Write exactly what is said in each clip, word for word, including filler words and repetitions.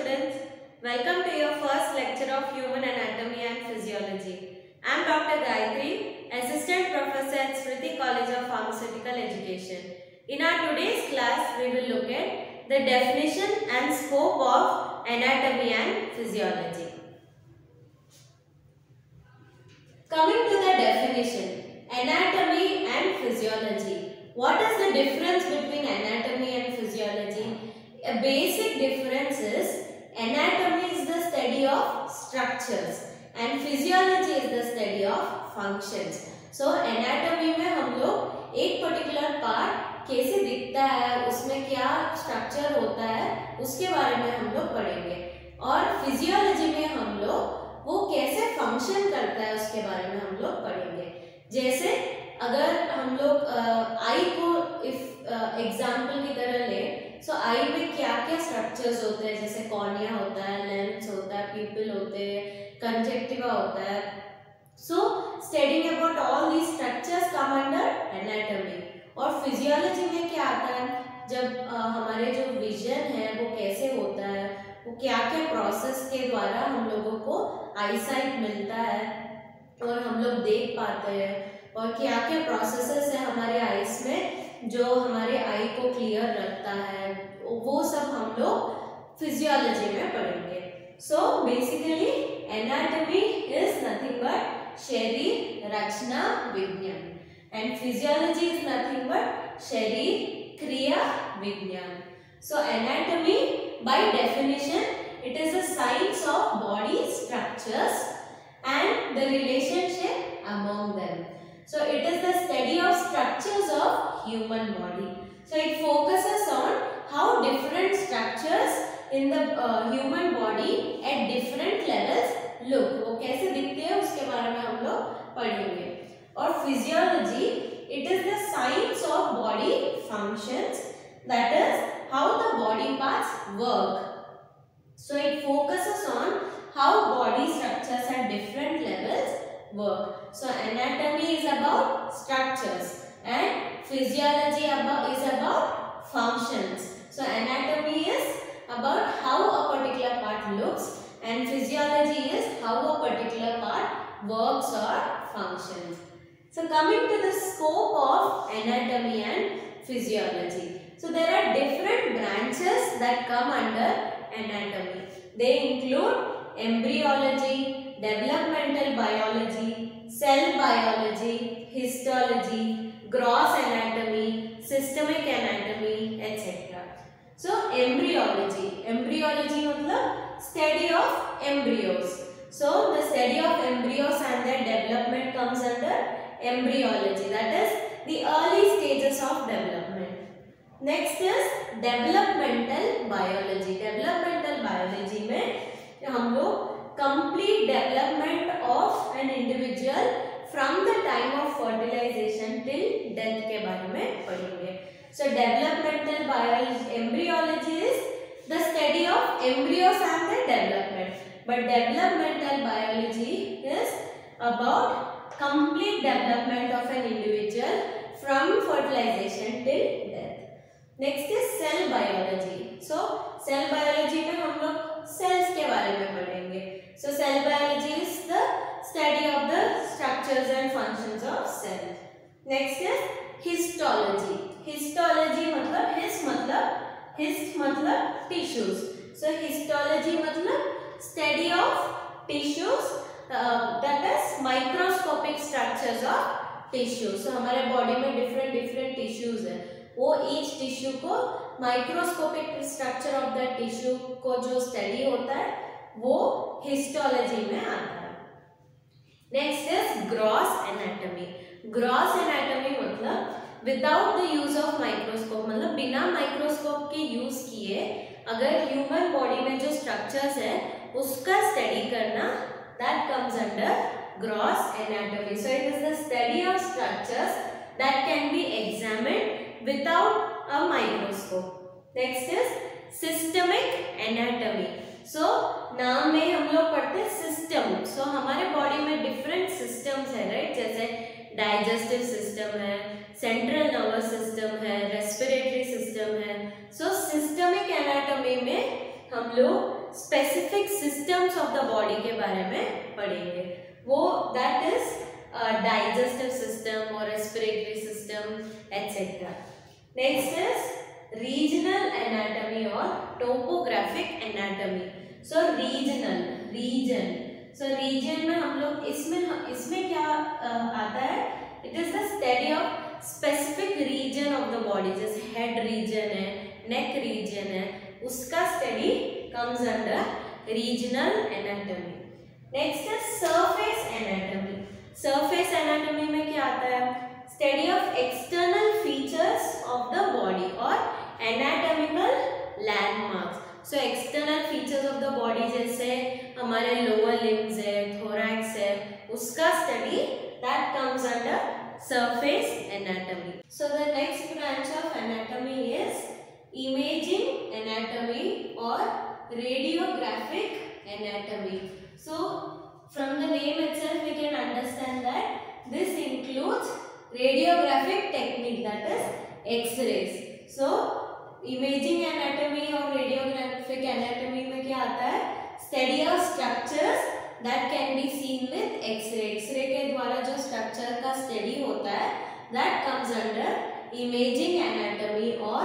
students, welcome to your first lecture of Human Anatomy and Physiology. I am Doctor Gayatri, Assistant Professor at Smriti College of Pharmaceutical Education. In our today's class, we will look at the definition and scope of anatomy and physiology. Coming to the definition, anatomy and physiology. What is the difference between anatomy and physiology? A basic difference is anatomy is the study of structures and physiology is the study of functions. So anatomy में हम लोग एक particular part कैसे दिखता है, उसमें क्या structure होता है, उसके बारे में हम लोग पढ़ेंगे. और physiology में हम लोग वो कैसे function करता है उसके बारे में हम लोग पढ़ेंगे. जैसे अगर हम लोग आई को इफ एग्जाम्पल की तरह लें, सो so, आई में क्या क्या स्ट्रक्चर्स होते हैं, जैसे कॉर्निया होता है, लेंस होता है, पीपल होते हैं, कंजक्टिवा होता है. So studying about all these structures come under anatomy. और फिजियोलॉजी में क्या आता है, जब uh, हमारे जो विजन है वो कैसे होता है, वो क्या क्या प्रोसेस के द्वारा हम लोगों को आईसाइट मिलता है और हम लोग देख पाते हैं, और क्या क्या प्रोसेसेस है हमारे आईज में जो हमारे आई को क्लियर रखता है, वो सब हम लोग फिजियोलॉजी में पढ़ेंगे. So basically anatomy is nothing but शरीर रचना विज्ञान and physiology is nothing but शरीर क्रिया विज्ञान. So anatomy by definition it is a science of body structures and the relationship among them. So it is the study of structures of human body. So it focuses on how different structures in the uh, human body at different levels look. वो कैसे दिखते हैं उसके बारे में हम लोग पढ़ेंगे. और physiology it is the science of body functions, that is how the body parts work. So it focuses on how body structures at different levels work. So anatomy is about structures and physiology about is about functions. So anatomy is about how a particular part looks and physiology is how a particular part works or functions. So coming to the scope of anatomy and physiology. So there are different branches that come under anatomy. They include embryology, developmental biology, cell biology, histology, gross anatomy, systemic anatomy, et cetera. So embryology, embryology मतलब study of embryos. So the study of embryos and their development comes under embryology. That is the early stages of development. Next is developmental biology. Developmental biology में हम लोग complete development of an individual from the time of fertilization till death के बारे में पढ़ेंगे. So developmental biology, embryology is the study of embryos and their development, but developmental biology is about complete development of an individual from fertilization till death. Next is cell biology. So cell biology में हम लोग cells के बारे में पढ़ेंगे. So cell biology is the study of the structures and functions of cell. Next is histology. Histology मतलब his मतलब his मतलब tissues. So histology मतलब study of tissues, uh, that is microscopic structures of tissue. So हमारे body में different different tissues है. वो each tissue को microscopic structure of the tissue को जो स्टडी होता है वो हिस्टोलॉजी में आता है. Next is gross anatomy. Gross anatomy मतलब without the use of microscope, मतलब बिना माइक्रोस्कोप के यूज किए अगर ह्यूमन बॉडी में जो स्ट्रक्चर्स है उसका स्टडी करना, that comes under gross anatomy. So it is the study of structures that can be examined without a microscope. Next is systemic anatomy. So नाम में हम लोग पढ़ते हैं सिस्टम. So हमारे बॉडी में डिफरेंट सिस्टम्स है, राइट? जैसे डाइजेस्टिव सिस्टम है, सेंट्रल नर्वस सिस्टम है, रेस्पिरेटरी सिस्टम है. सो सिस्टमिक एनाटॉमी में हम लोग specific systems of the body के बारे में पढ़ेंगे. वो दैट इज डाइजेस्टिव सिस्टम और respiratory system etcetera. Next is regional anatomy और topographic anatomy. So regional region so region में हम लोग इसमें इसमें क्या uh, आता है. It is the study of specific region of the body. जैसे हेड रीजन है, नेक रीजन है, उसका study comes under regional anatomy. Next है सरफेस एनाटॉमी. सरफेस एनाटॉमी में क्या आता है. Study of external features of the body और anatomical landmarks. So external features of the body जैसे हमारे लोअर लिम्स है, थोरैक्स है, उसका study that comes under surface anatomy. So the next branch of anatomy is imaging anatomy or radiographic anatomy. So from the name itself we can understand that this includes radiographic technique, that is X-rays. So imaging anatomy or radiographic anatomy में क्या आता है. Study of structures that can be seen with X-ray. X-ray के द्वारा जो structure का study होता है that comes under imaging anatomy or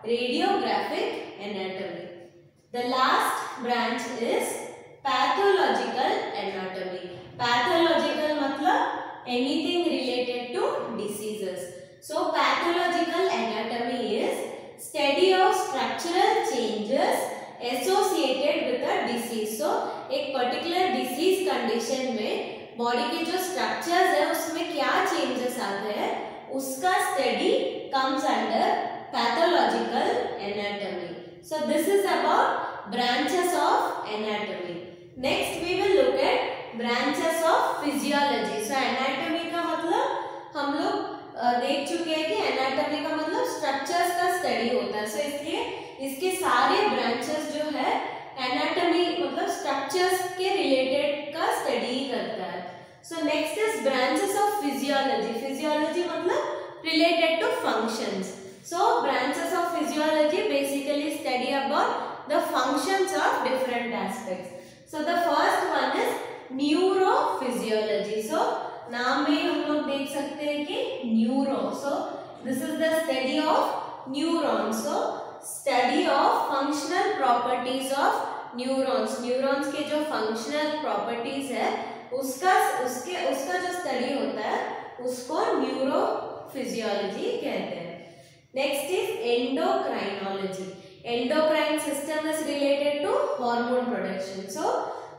radiographic anatomy. The last branch is pathological anatomy. Pathological मतलब anything related to diseases. So pathological anatomy is study of structural changes associated with a disease. So एक particular disease condition में body के जो structures है उसमें क्या changes आते हैं उसका study comes under pathological anatomy. So this is about branches of anatomy. Next we will look at branches of physiology. So anatomy का मतलब हम लोग देख चुके हैं कि एनाटॉमी का मतलब स्ट्रक्चर्स का स्टडी होता है. सो so, इसलिए इसके सारे ब्रांचेस जो है एनाटॉमी मतलब स्ट्रक्चर्स के रिलेटेड का स्टडी करता है. So next is branches of physiology. Physiology मतलब related to functions. So branches of physiology basically study about the functions of different aspects. So the first one is neurophysiology. So नाम में हम लोग देख सकते हैं कि neuro. So this is the study of neuron. So study of functional properties of neurons. Neurons के जो फंक्शनल प्रॉपर्टीज है उसका उसके उसका जो स्टडी होता है उसको न्यूरोफिजियोलॉजी कहते हैं. Next is endocrinology. Endocrine system is related to hormone production. So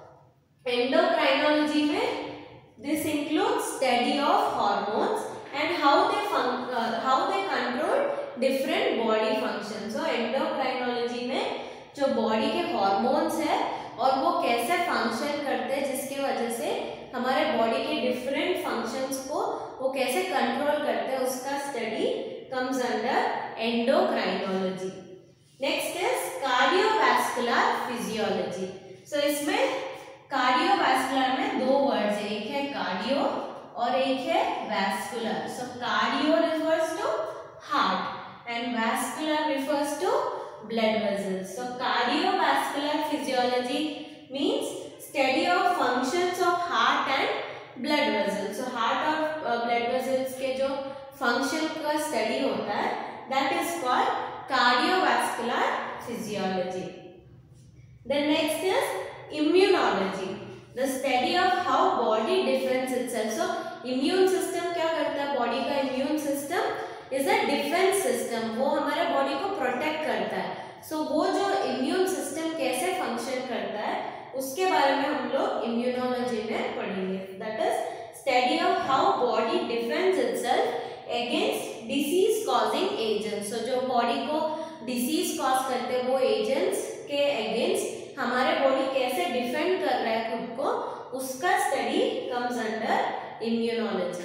endocrinology में this includes study of hormones and how they fun- uh, how they control different body functions. So endocrinology में जो body के hormones है और वो कैसे function करते हैं जिसकी वजह से हमारे बॉडी के डिफरेंट फंक्शंस को वो कैसे कंट्रोल करते हैं उसका study comes under endocrinology. Next is cardiovascular physiology. So इसमें कार्डियोवैस्कुलर में दो वर्ड्स है, एक है कार्डियो और एक है vascular. So cardio refers to heart and vascular refers to blood vessels. So cardiovascular physiology means study of functions of heart and blood vessels. So heart और ब्लड वेसल्स के जो फंक्शन का स्टडी होता है that is called cardiovascular physiology. The next is immunology, the study of how body defends itself. So immune system क्या करता है. Body का immune system is a defense system. वो हमारे बॉडी को प्रोटेक्ट करता है. सो so, वो जो immune system कैसे फंक्शन करता है उसके बारे में हम लोग immunology में पढ़ेंगे. that is study of how body defends itself against disease causing agents. so जो बॉडी को disease cause करते हैं वो agents के against हमारे बॉडी कैसे डिफेंड कर रहा है खुद को उसका study comes under immunology.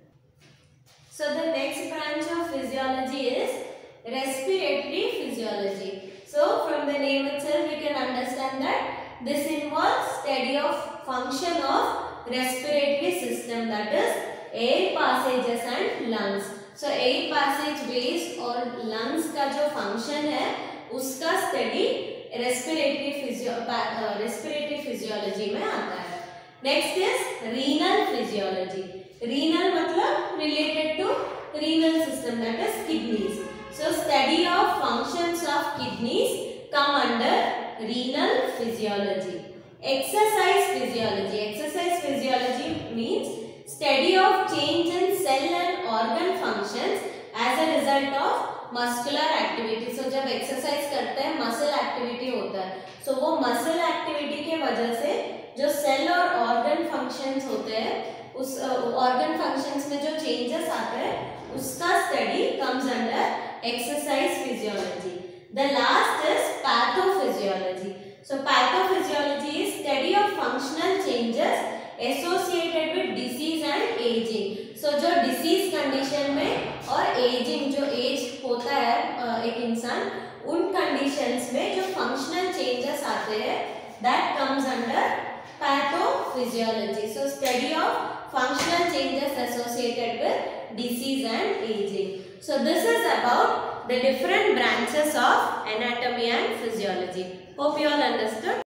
So the next branch of physiology is respiratory physiology. So from the name itself we can understand that this involves study of function of respiratory system, that is air passages and lungs. So air passageways और lungs का जो function है उसका study respiratory physio respiratory physiology में आता है. Next is renal physiology. Renal मतलब related to renal system, that is kidneys. So study of functions of kidneys come under renal physiology. Exercise physiology. Exercise physiology means study of change in cell and organ functions as a result of muscular activity. So जब exercise करते हैं muscle activity होता है, so वो muscle activity के वजह से जो cell और organ functions होते हैं, उस uh, organ functions में जो changes आते हैं, उसका study comes under exercise physiology. The last is pathophysiology. So pathophysiology is study of functional changes associated with disease and aging. So जो disease condition में और aging जो age होता है एक इंसान, उन conditions में जो functional changes आते हैं, that comes under pathophysiology. So study of functional changes associated with disease and aging. So this is about the different branches of anatomy and physiology. Hope you all understood.